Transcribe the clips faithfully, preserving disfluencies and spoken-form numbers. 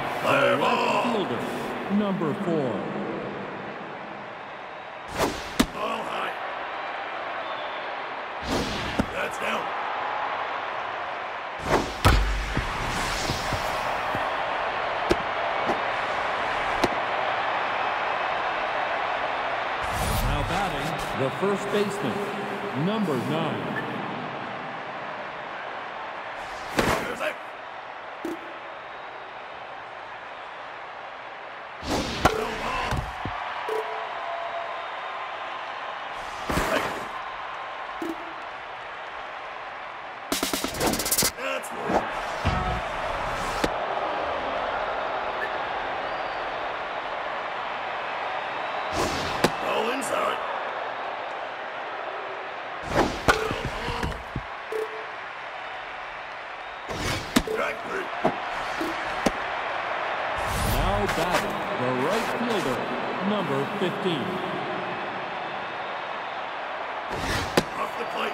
the left fielder, number four. Ball high. That's down. Now batting, the first baseman, number nine. Here's it. No ball. That's one. Ball inside. Strike three. Now batting, the right fielder, number fifteen. Off the plate.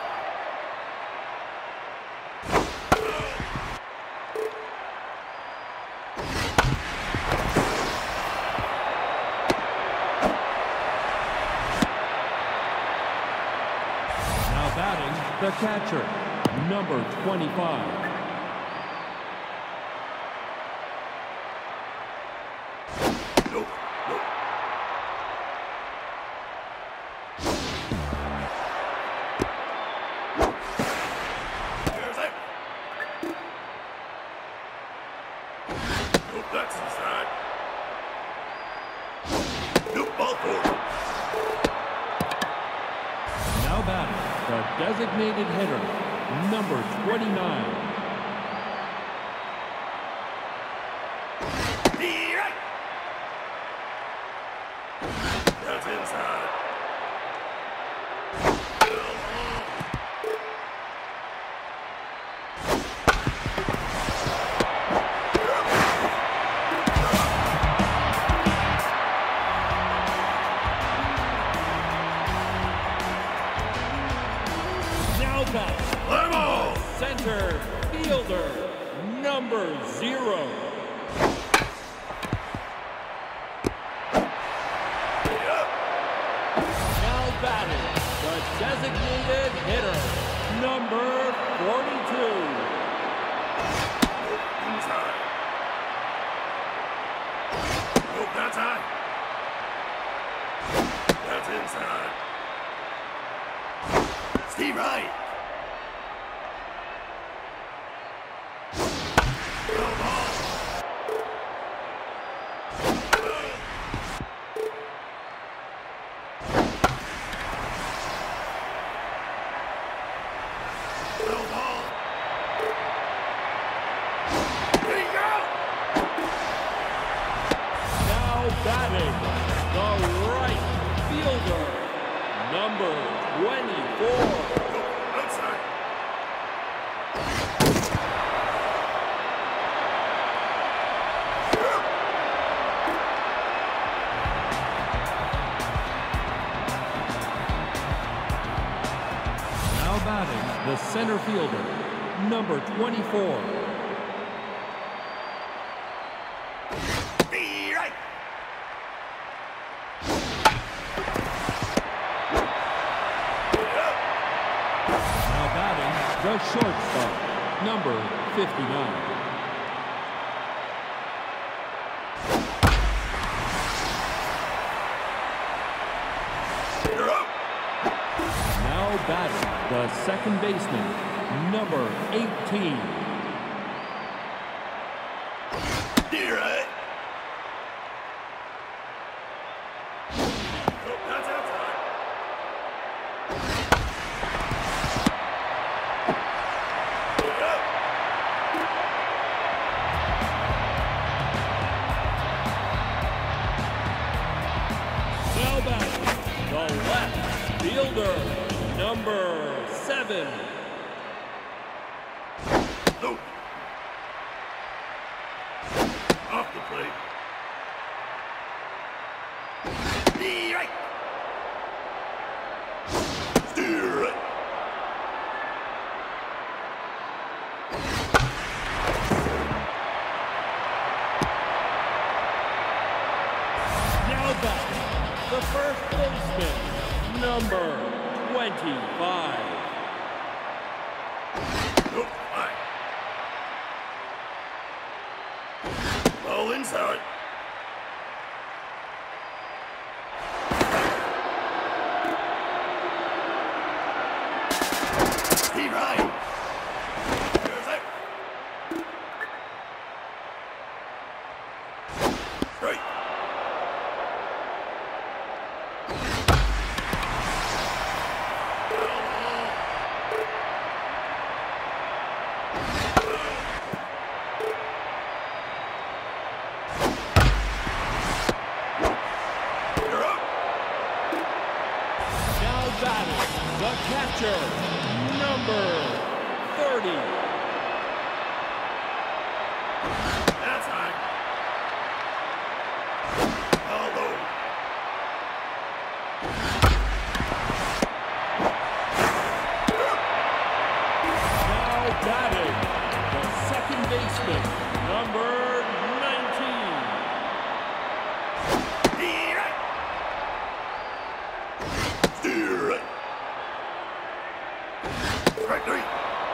Now batting, the catcher, number twenty-five. Nope. Nope. Here's it. Nope, that's inside. Nope, ball four. Now batting, the designated hitter, number twenty-nine. Right. That's inside. Now batting, Level. center fielder, number zero. Now batting, the designated hitter, number forty-two. Inside. Nope, that's high. That's inside. Steve Wright. No ball. No ball. There you go. Now batting, the right fielder, number twenty-four. Outside. Now batting, the center fielder, number twenty-four. Be right. Now batting, the shortstop, number fifty-nine. You're up. Now batting, the second baseman, number eighteen. Be right. Nope, that's outside. You're up. Now batting, the left fielder, number seven. Nope. Off the plate. Be right. Steer right. back, the first baseman, number twenty-five. Nope. High. Ball inside. Steve Ryan. There's it. Straight. You're up. Now batting, the catcher, number thirty. That's high. Ball low. Now batting, the second baseman, number nineteen. Steer right. Steer right. Strike three.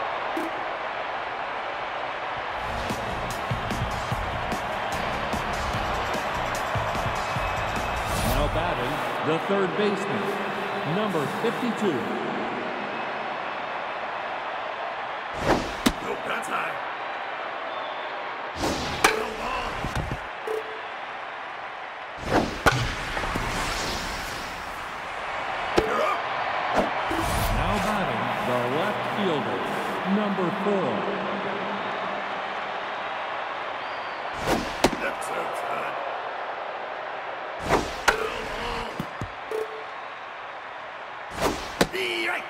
Now batting, the third baseman, number fifty-two. Nope, that's high. Well, ball. You're up. Now batting, the left fielder, number four. That's outside. Well, ball. Steer right.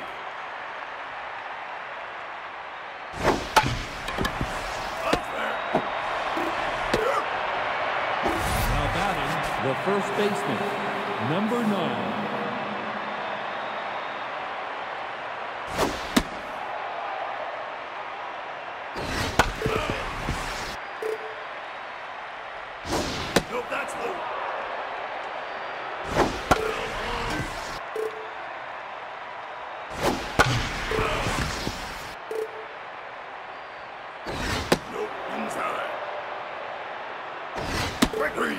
Off there. You're up. Now batting, the first baseman, number nine. Nope, that's low. Nope, inside. Strike three.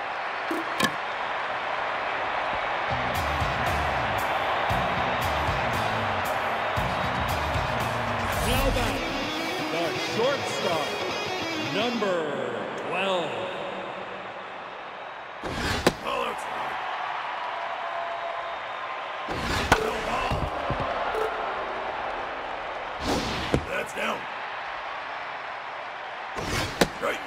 Now batting, the shortstop, number twelve. Ball outside. No ball. That's down. Strike.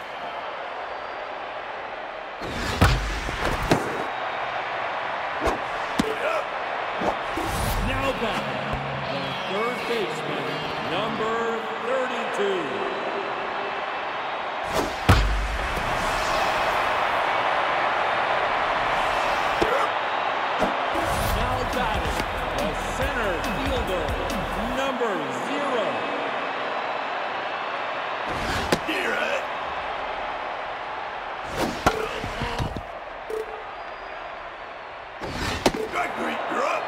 Yeah. Now batting, the third baseman, number thirty-two. Now batting, the center fielder, number zero. Here, eh? Strike three, you're up.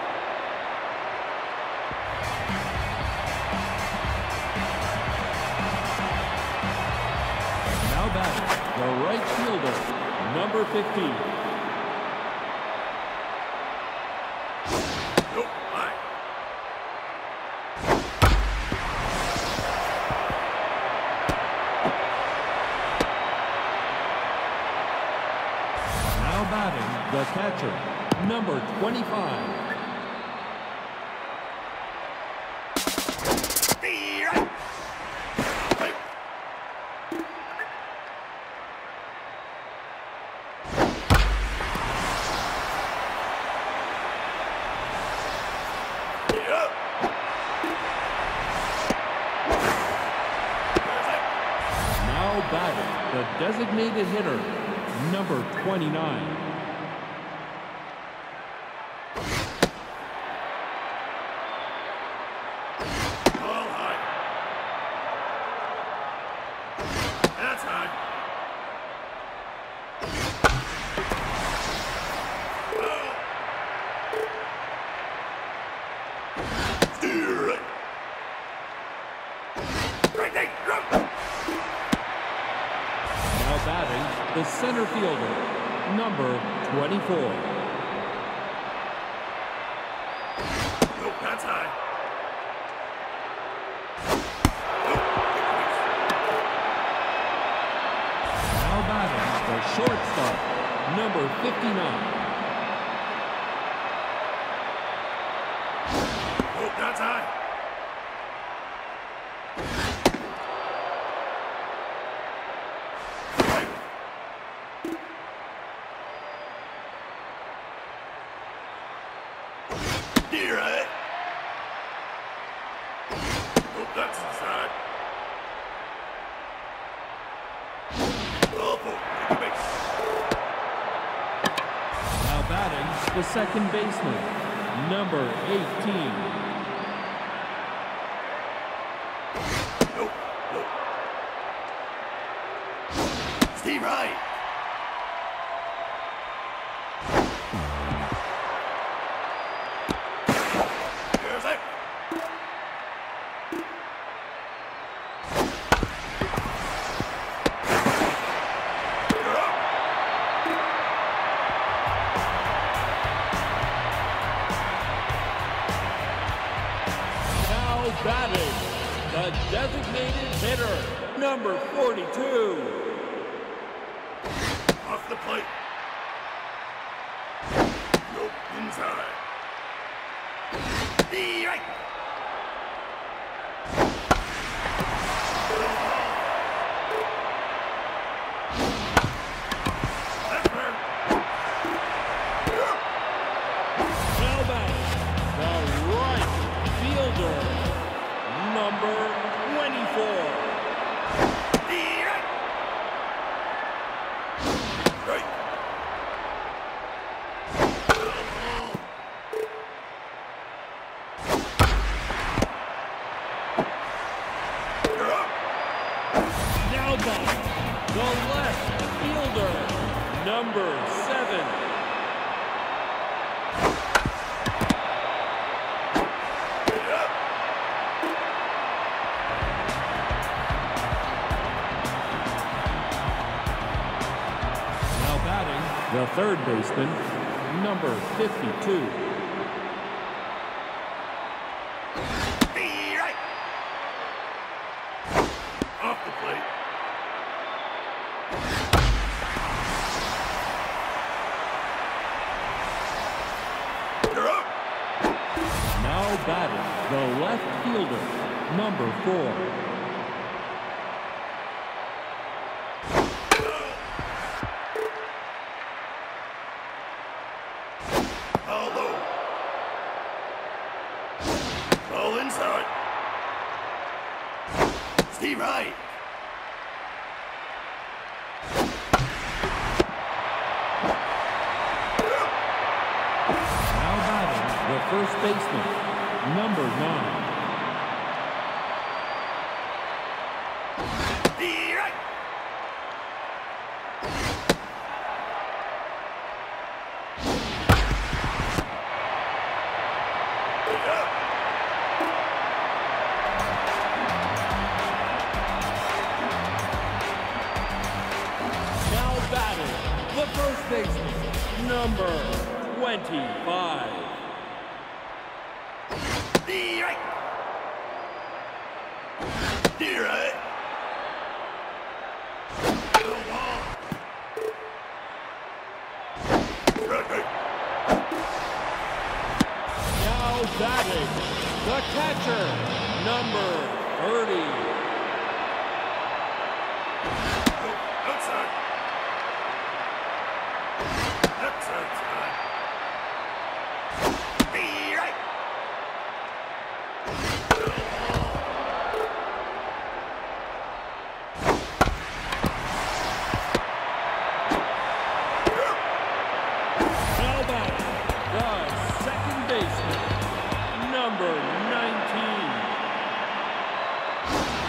Now batting, the right fielder, number fifteen. Nope, high. Now batting, the catcher, number twenty-five. Steer right. Hey. Yeah. There's it. Now batting, the designated hitter, number twenty-nine. Ball high. That's high. batting, the center fielder, number twenty-four. Nope, that's high. Now batting, the shortstop, number fifty-nine. Nope, that's high. You're right. Nope, that's inside. Oh, boy, take a base. Now batting, the second baseman, number eighteen. Nope, nope. Steve Wright. Here's it. You're up. Now batting, the designated hitter, number forty-two. Off the plate. Nope, inside. The right. Left turn. Now batting, the right fielder, number twenty-four. The right. Right. You're up. Now batting, the left fielder, number seven. You're up. Now batting, the third baseman, number fifty-two. The right. Off the plate. You're up. Now batting, the left fielder, number four. All low. Ball inside. Steve Wright. Now batting, the first baseman, number nine. The right. Yeah. Now batting, the first baseman, number twenty-five. The right. The right. The wall. Right, right. Now batting, the catcher, number thirty. Nope, outside. Outside, side. The right. Now batting, the second baseman, number nineteen.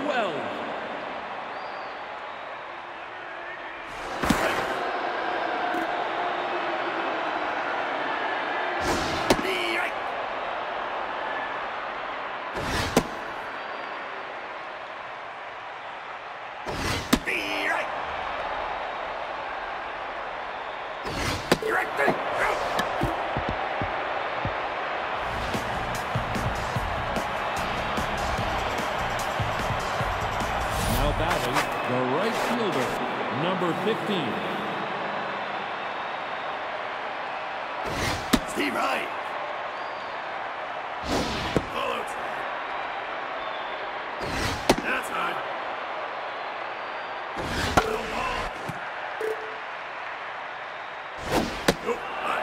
twelve. Now batting, the right fielder, number fifteen. Steve Wright. Ball outside. That's high. Little ball. Nope, high.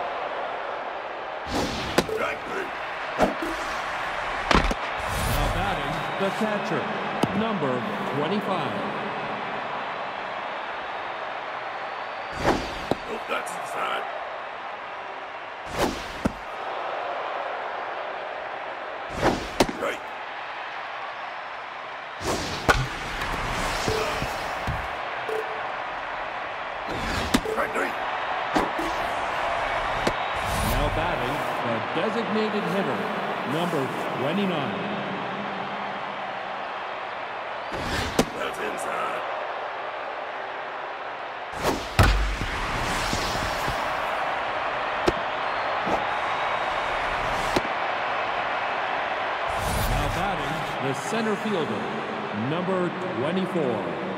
Strike three. Now batting, the catcher, number twenty-five. Nope, that's inside. Right. Strike three. Now batting, the designated hitter, number twenty-nine. That's inside. Now batting, the center fielder, number twenty-four.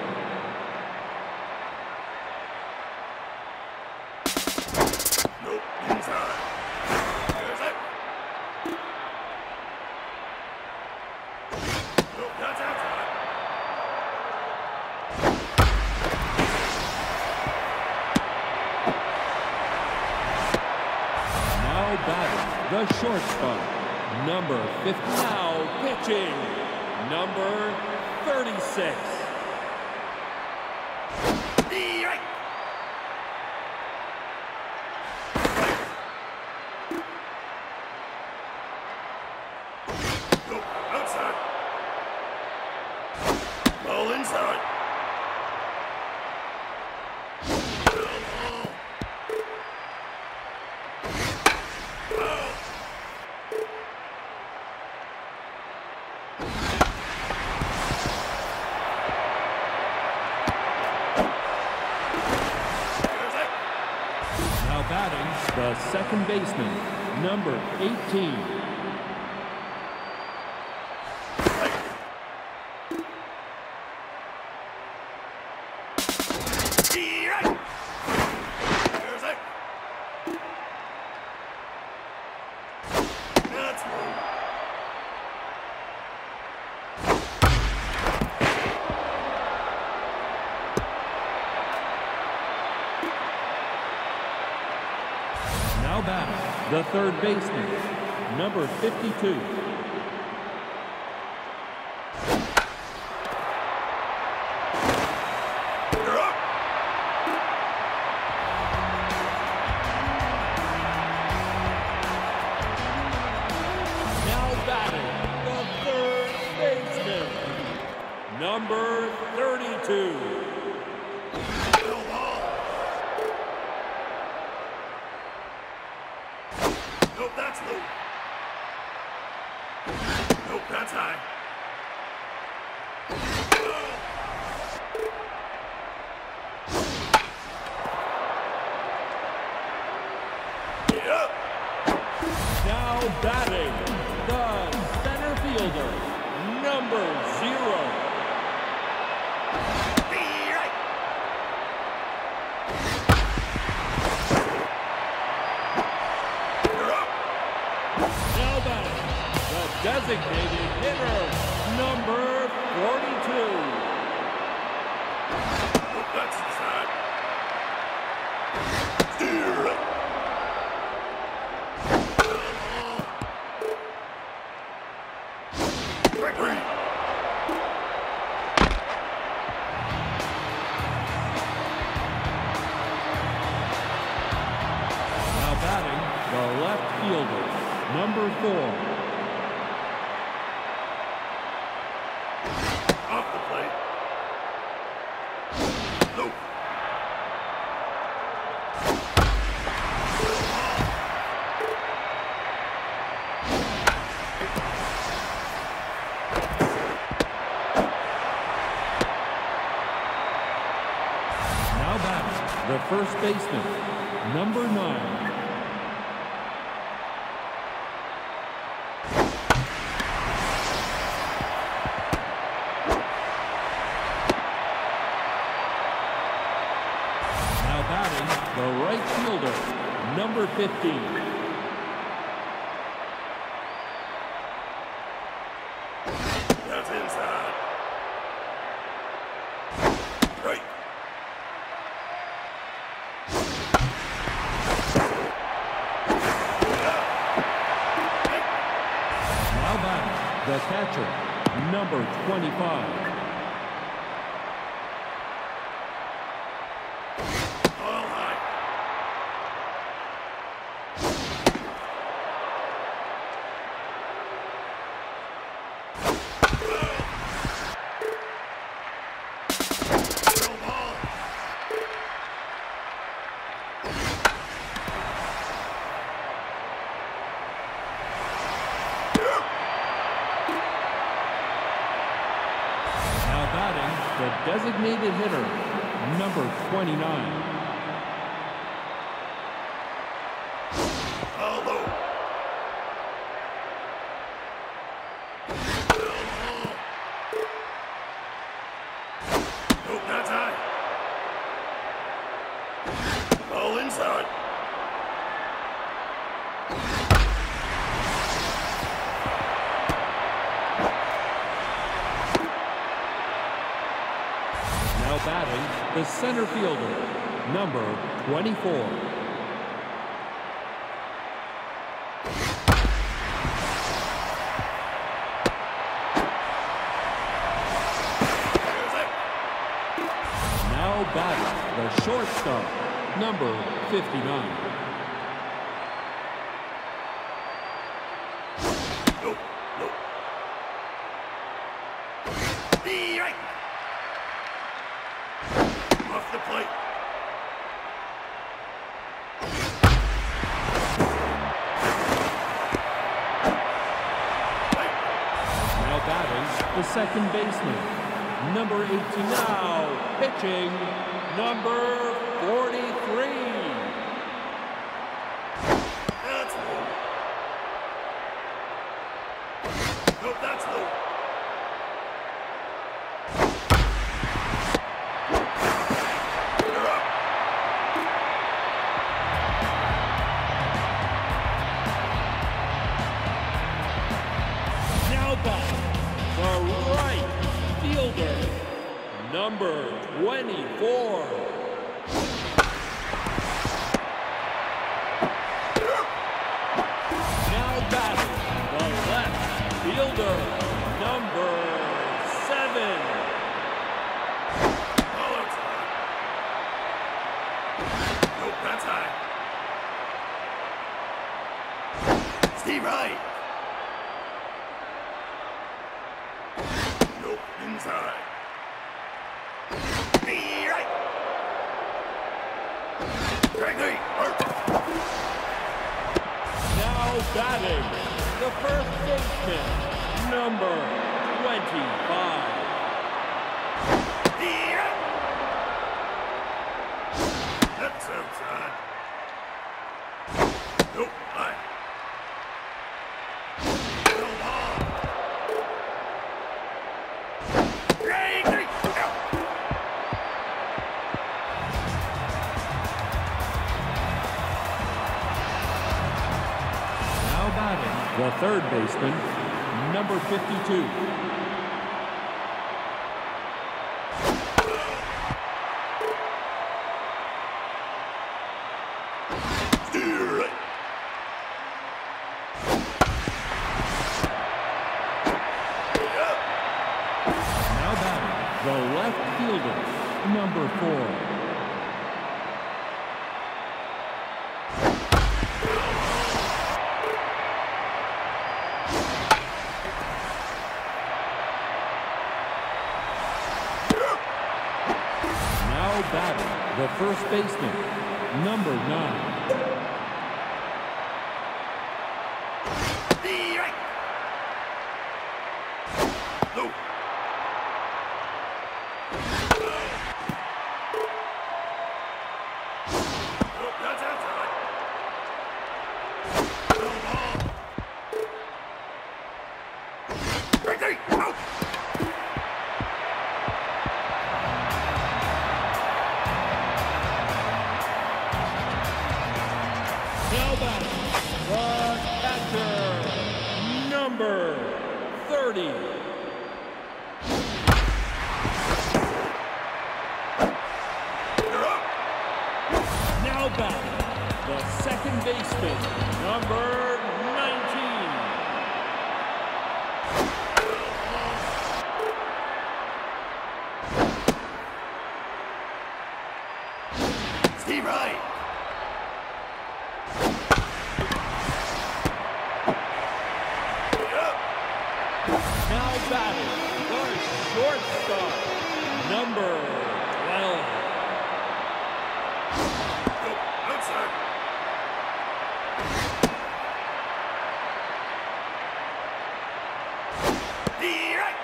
Nope, inside. There's it. Nope, that's outside. Now batting, the shortstop, number fifty. Now pitching, number thirty-six. Right. Nope, outside. Ball inside. Little ball. Ball. There's it. Now batting, the second baseman, number eighteen. Right. Right. There's it. That's one. Now batting, the third baseman, number fifty-two. You're up. Now batting, the third baseman, number thirty-two. Little ball. Nope, that's low. Nope, that's high. Yep. Now batting, the center fielder, number zero. Be right. You're up. Now batting, the designated hitter, number forty-two. Nope, that's inside. Steer right. Strike three. Now batting, the left fielder, number four. the first baseman, number nine. Now batting, the right fielder, number fifteen. That's inside. Right. Now batting, the catcher, number twenty-five. All high. Throw ball. Now batting, the designated hitter, number twenty-nine. All low. Nope, that's high. Ball inside. Now batting, the center fielder, number twenty-four. There's it. Now batting, the shortstop, number fifty-nine. Nope, nope. The right. Off the plate. Right. Now batting, the second baseman, number eighteen. Now pitching, number forty-three. That's low. Nope, that's low. You're up. Now batting, the right fielder, number twenty-four. Now batting, the left fielder, number seven. All outside. Nope, that's high. Steve Wright. Nope, inside. Steve Wright. Gregory Hart. Now batting, the first baseman, number twenty-five. Steve Wright. That's outside. Nope, high. No ball. Gregory. Out. Now batting, the third baseman, number fifty-two. Steve Wright. Yeah. Now batting, the left fielder, number four. Now batting, the first baseman, number nine. Steve Wright. No. thirty. You're up. Now batting, the second baseman, number nineteen. Steve Wright. You're up. Now batting, the shortstop, number twelve. Nope. Outside. Steve Wright.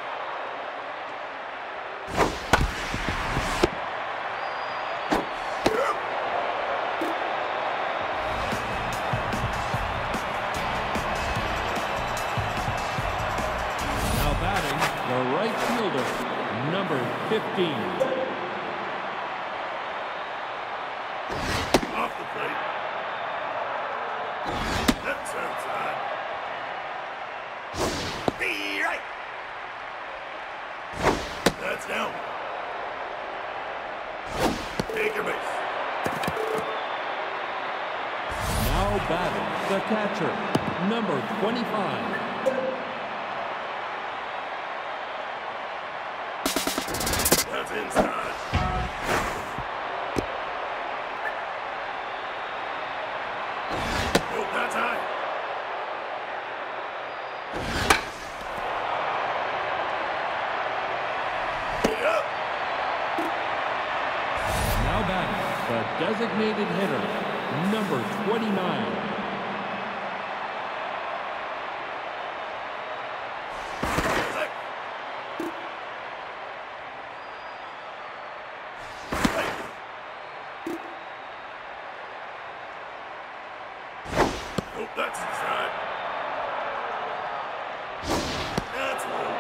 You're up. Now batting, the right fielder, number fifteen. Off the plate. That's outside. Be right. That's down. Take your base. Now batting, the catcher, number twenty-five. That's inside. Nope, that's high. Yep. Now batting, the designated hitter, number twenty-nine. Sec. Right. Nope, that's inside. That's low.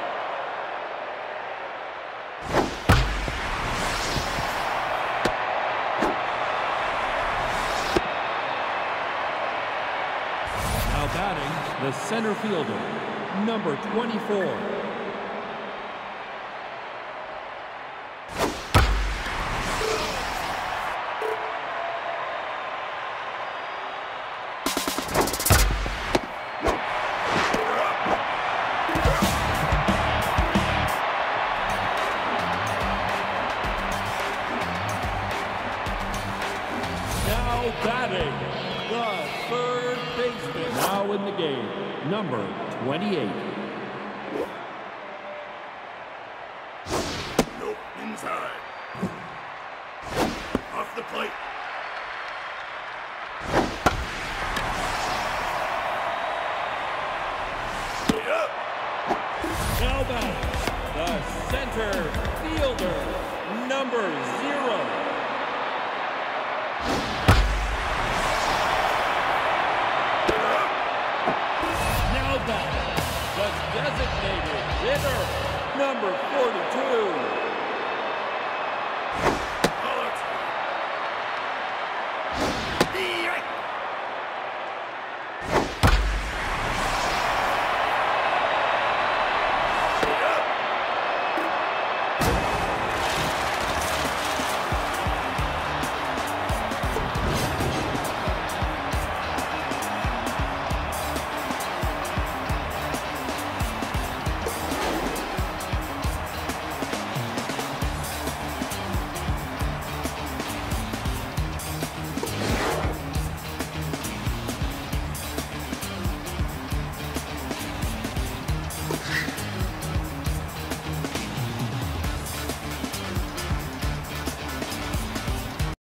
Now batting, the center fielder, number twenty-four. You're up. Now batting, the third baseman, now in the game, number twenty-eight. Nope, inside. Off the plate. Yep. Now batting, the center fielder, number zero. You're up. Now batting, the designated hitter, number forty-two. All outside. Be right. Yep.